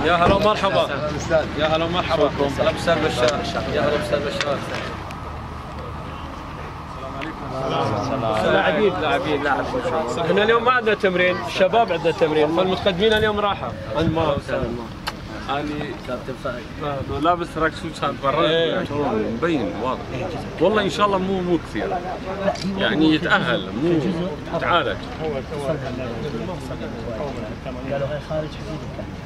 يا هلا ومرحبا. يا هلا ومرحبا. هلا بأستاذ بشار. يا هلا بأستاذ بشار. لاعبين احنا اليوم ما عندنا تمرين، الشباب عندنا تمرين، فالمتقدمين اليوم راحه عند ما اني لابس تراك سوت كان برا مبين واضح. والله ان شاء الله مو كثير يعني يتاهل مو يتعالج. قالوا هاي خارج حدود.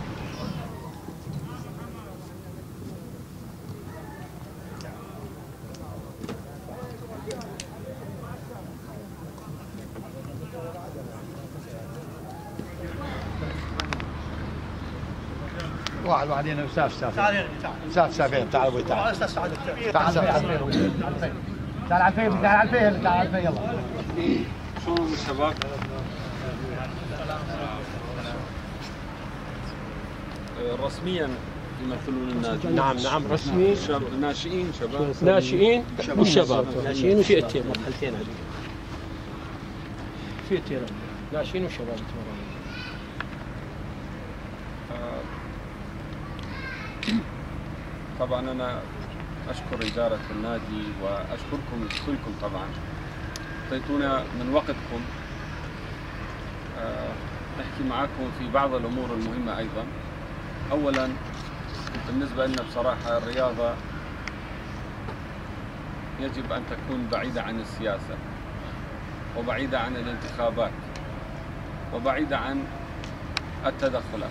واحد هنا استاذ سافين تعال ابوي تعال تعال على الفيه يلا. شلون الشباب؟ رسميا يمثلون النادي. نعم رسمي. ناشئين شباب. ناشئين والشباب. ناشئين فئتين مرحلتين عندي. فئتين ناشئين وشباب يتمرنون. طبعا انا اشكر اداره النادي واشكركم كلكم طبعا اعطيتونا من وقتكم نحكي معاكم في بعض الامور المهمه ايضا. اولا بالنسبه لنا بصراحه الرياضه يجب ان تكون بعيده عن السياسه وبعيده عن الانتخابات وبعيده عن التدخلات.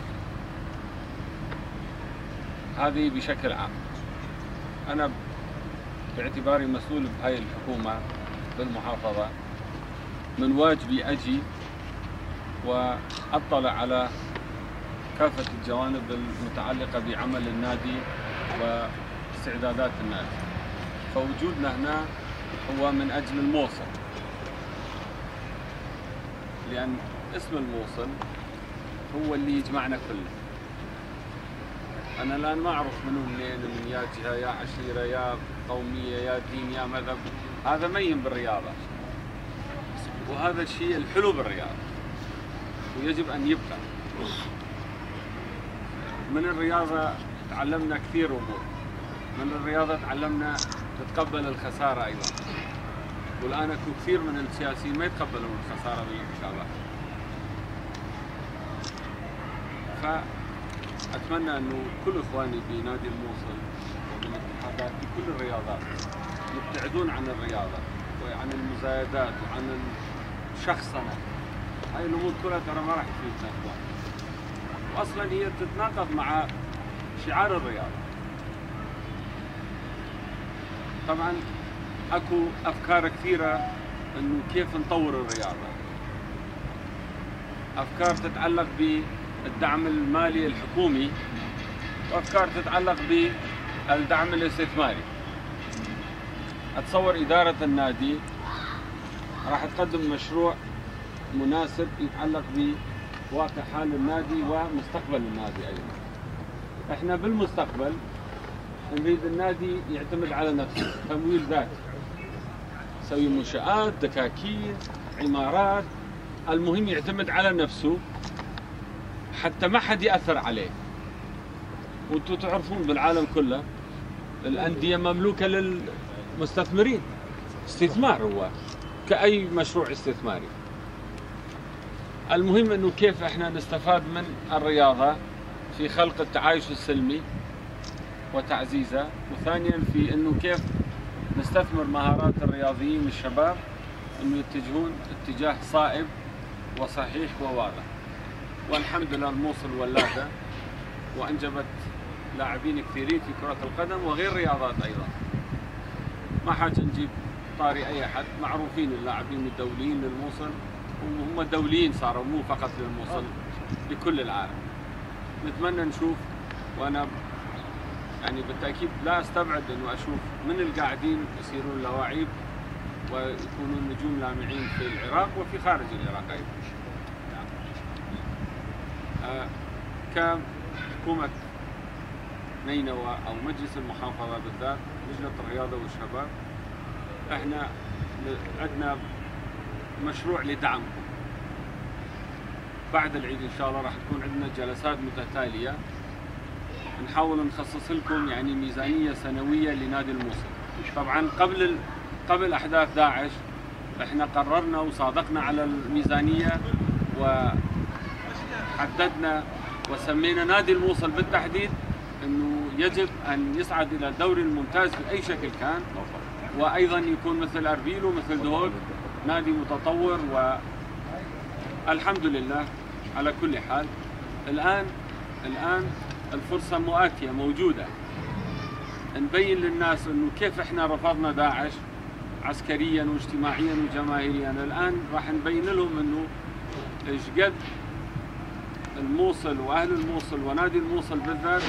هذه بشكل عام. أنا باعتباري مسؤول بهاي الحكومة بالمحافظة من واجبي أجي وأطلع على كافة الجوانب المتعلقة بعمل النادي واستعدادات النادي. فوجودنا هنا هو من أجل الموصل، لأن اسم الموصل هو اللي يجمعنا كلنا. أنا الآن ما أعرف منو منين، من يا جهة يا عشيرة يا قومية يا دين يا مذهب. هذا مين بالرياضة، وهذا الشيء الحلو بالرياضة ويجب أن يبقى. من الرياضة تعلمنا كثير أمور. من الرياضة تعلمنا تتقبل الخسارة أيضا، والآن أكو كثير من السياسيين ما يتقبلون الخسارة بالانتخابات. أتمنى أنه كل إخواني بنادي الموصل وبالاتحادات بكل الرياضات يبتعدون عن الرياضة وعن المزايدات وعن الشخصنة. هاي الأمور كلها ترى ما راح تفيدنا إخوان، وأصلا هي تتناقض مع شعار الرياضة. طبعا أكو أفكار كثيرة أنه كيف نطور الرياضة، أفكار تتعلق بالدعم المالي الحكومي وأفكار تتعلق بالدعم الاستثماري. أتصور إدارة النادي راح تقدم مشروع مناسب يتعلق بواقع حال النادي ومستقبل النادي أيضا. احنا بالمستقبل نريد النادي يعتمد على نفسه، تمويل ذاتي، يسوي منشآت، دكاكين، عمارات، المهم يعتمد على نفسه حتى ما حد يأثر عليه. وانتم تعرفون بالعالم كله الأندية مملوكة للمستثمرين، استثمار هو كأي مشروع استثماري. المهم انه كيف احنا نستفاد من الرياضة في خلق التعايش السلمي وتعزيزه، وثانيا في انه كيف نستثمر مهارات الرياضيين الشباب انه يتجهون اتجاه صائب وصحيح وواضح. والحمد لله الموصل ولاده وانجبت لاعبين كثيرين في كرة القدم وغير رياضات ايضا. ما حاجة نجيب طاري اي احد، معروفين اللاعبين الدوليين للموصل وهم دوليين صاروا مو فقط للموصل، لكل العالم. نتمنى نشوف، وانا يعني بالتاكيد لا استبعد انه اشوف من القاعدين يصيرون لواعيب ويكونون نجوم لامعين في العراق وفي خارج العراق ايضا. كحكومة نينوى او مجلس المحافظة بالذات، لجنة الرياضة والشباب، احنا عندنا مشروع لدعمكم. بعد العيد ان شاء الله راح تكون عندنا جلسات متتالية نحاول نخصص لكم يعني ميزانية سنوية لنادي الموصل. طبعا قبل أحداث داعش احنا قررنا وصادقنا على الميزانية وحددنا وسمينا نادي الموصل بالتحديد انه يجب ان يصعد الى الدوري الممتاز باي شكل كان، وايضا يكون مثل اربيل ومثل دهوك نادي متطور. والحمد لله على كل حال الان الفرصة مؤاتية موجودة نبين للناس انه كيف احنا رفضنا داعش عسكريا واجتماعيا وجماهيريا. الان راح نبين لهم انه ايش قد الموصل واهل الموصل ونادي الموصل بالذات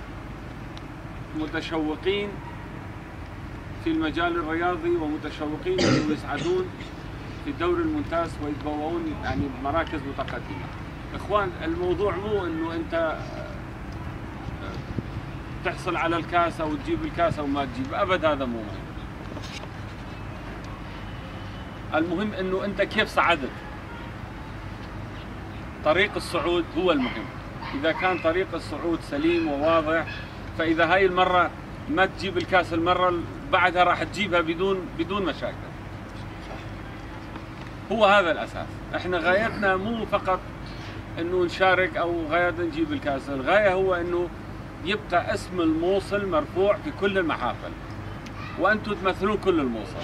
متشوقين في المجال الرياضي ومتشوقين انه يسعدون في الدوري الممتاز ويتبوؤون يعني بمراكز متقدمه. اخوان الموضوع مو انه انت تحصل على الكاس او تجيب الكاس او ما تجيب، ابد هذا مو مهم. المهم انه انت كيف صعدت. طريق الصعود هو المهم. اذا كان طريق الصعود سليم وواضح، فاذا هاي المره ما تجيب الكاس المره بعدها راح تجيبها بدون مشاكل. هو هذا الاساس. احنا غايتنا مو فقط انه نشارك او غايتنا نجيب الكاس، الغايه هو انه يبقى اسم الموصل مرفوع في كل المحافل وانتم تمثلون كل الموصل.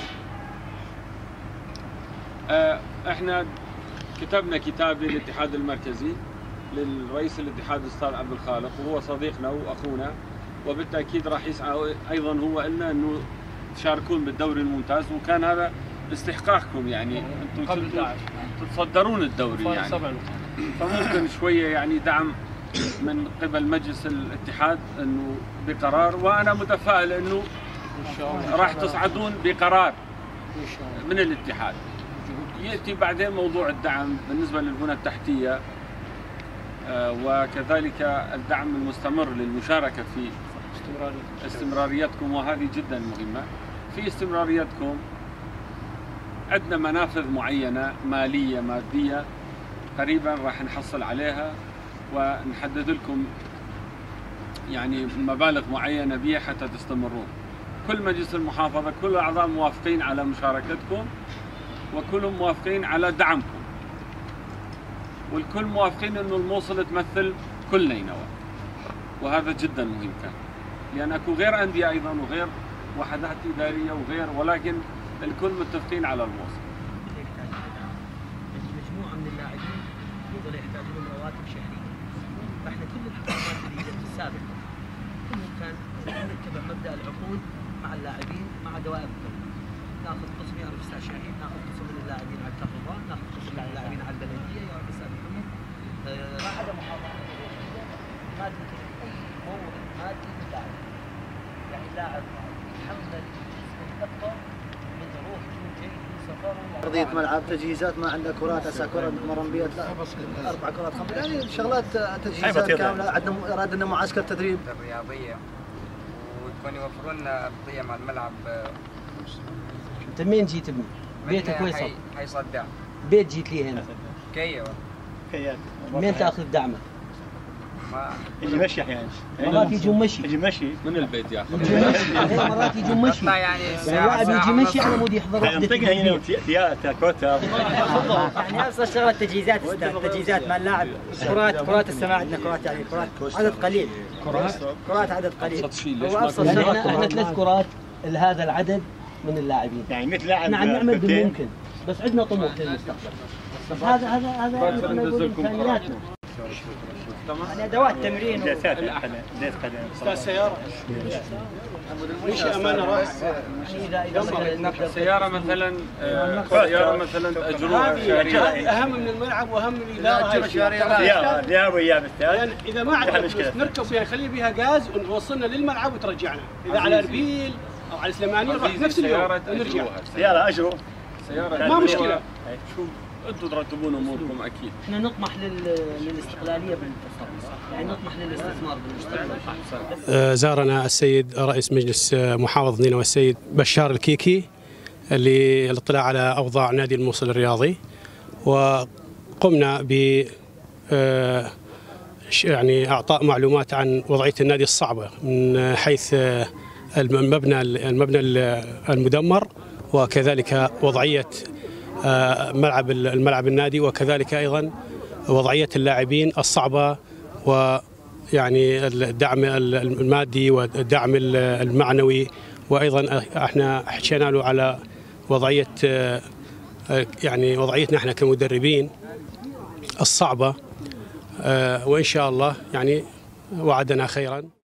احنا كتبنا كتاب للاتحاد المركزي للرئيس الاتحاد الاستاذ عبد الخالق، وهو صديقنا واخونا، وبالتاكيد راح يسعى ايضا هو لنا انه تشاركون بالدوري الممتاز، وكان هذا استحقاقكم يعني انتم تتصدرون الدوري يعني. فممكن شويه يعني دعم من قبل مجلس الاتحاد انه بقرار، وانا متفائل انه راح تصعدون بقرار من الاتحاد. ياتي بعدين موضوع الدعم بالنسبه للبنى التحتيه وكذلك الدعم المستمر للمشاركه في استمراريتكم، وهذه جدا مهمه. في استمراريتكم عندنا منافذ معينه ماليه ماديه قريبا راح نحصل عليها ونحدد لكم يعني مبالغ معينه بها حتى تستمرون. كل مجلس المحافظه كل الاعضاء موافقين على مشاركتكم، وكلهم موافقين على دعمكم، والكل موافقين انه الموصل تمثل كل نينوى، وهذا جدا مهم كان، لان اكو غير انديه ايضا وغير وحدات اداريه وغير، ولكن الكل متفقين على الموصل. مجموعه من اللاعبين يظل يحتاجون رواتب شهريه، فاحنا كل الحكومات اللي جت السابقه كلهم كان نتبع مبدا العقود مع اللاعبين مع دوائر الدوري. ناخذ قسم يعرف استاذ شاهين، ناخذ قسم من اللاعبين على الكهرباء، ناخذ قسم من اللاعبين على البلديه يعرف استاذ محمد. ما عدا محافظه ما تمكن اي مورد مادي للاعب، يعني اللاعب يتحمل اكبر من روح جاي من سفر ارضيه ملعب، تجهيزات، ما عندنا كرات، هسه كره نتمرن بيها 4 كرات 5، يعني شغلات تجهيزات كامله. عندنا معسكر تدريب الرياضيه وتكون يوفرون لنا ارضيه مع الملعب. انت منين جيت ابني؟ بيتك وين صار؟ حي صدام. بيت جيت لي هنا؟ كيا. منين تاخذ دعمك؟ يجي مشي احيانا، مرات يجون مشي. يجي مشي من البيت ياخذ. مرات يجون مشي. يعني اللاعب يجي مشي على مود يحضر نطقها هنا ثياتر كوتا. يعني ابسط شغله التجهيزات، التجهيزات مع اللاعب، كرات السماء عندنا كرات، يعني كرات عدد قليل، كرات عدد قليل. هو ابسط شغله احنا 3 كرات لهذا العدد من اللاعبين. يعني مثل لاعب احنا عم نعمل بالممكن، بس عندنا طموح للمستقبل. بس هذا امكانياتنا. يعني ادوات تمرين استاذ سياره وش امانه راح سياره مثلا تاجروها شهريا اهم من الملعب واهم من الاداره. يا ويا بالتالي اذا ما عندنا فلوس نركب فيها نخلي بها غاز ونوصلنا للملعب وترجعنا. اذا على اربيل او على السليمانيه نروح نفس اليوم ونرجع. سياره اجروا ما مشكله. شوف انتم ترتبون اموركم اكيد. احنا نطمح للاستقلاليه بالتصرف، يعني نطمح للاستثمار بالمستقبل. زارنا السيد رئيس مجلس محافظة نينوى السيد بشار الكيكي للاطلاع على اوضاع نادي الموصل الرياضي، وقمنا ب يعني اعطاء معلومات عن وضعيه النادي الصعبه من حيث المبنى المدمر، وكذلك وضعيه الملعب النادي، وكذلك ايضا وضعيه اللاعبين الصعبه، ويعني الدعم المادي والدعم المعنوي، وايضا احنا حكينا له على وضعيه يعني وضعيتنا احنا كمدربين الصعبه، وان شاء الله يعني وعدنا خيرا.